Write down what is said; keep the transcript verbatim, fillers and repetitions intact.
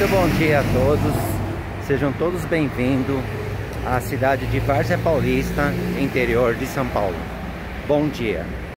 Muito bom dia a todos, sejam todos bem-vindos à cidade de Várzea Paulista, interior de São Paulo. Bom dia!